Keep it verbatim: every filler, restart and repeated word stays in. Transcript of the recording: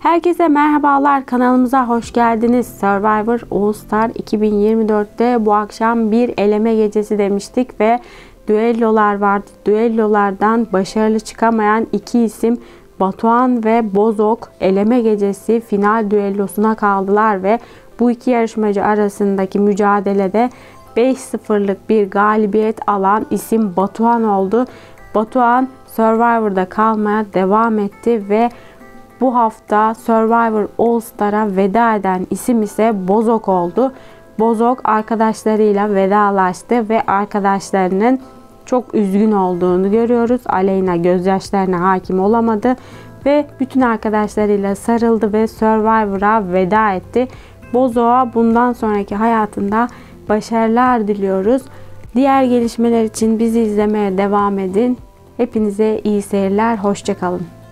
Herkese merhabalar, kanalımıza hoş geldiniz. Survivor All Star iki bin yirmi dört'te bu akşam bir eleme gecesi demiştik ve düellolar vardı. Düellolardan başarılı çıkamayan iki isim Batuhan ve Bozok eleme gecesi final düellosuna kaldılar ve bu iki yarışmacı arasındaki mücadelede beş sıfırlık bir galibiyet alan isim Batuhan oldu. Batuhan Survivor'da kalmaya devam etti ve bu hafta Survivor All Star'a veda eden isim ise Bozok oldu. Bozok arkadaşlarıyla vedalaştı ve arkadaşlarının çok üzgün olduğunu görüyoruz. Aleyna gözyaşlarına hakim olamadı ve bütün arkadaşlarıyla sarıldı ve Survivor'a veda etti. Bozok'a bundan sonraki hayatında başarılar diliyoruz. Diğer gelişmeler için bizi izlemeye devam edin. Hepinize iyi seyirler, hoşça kalın.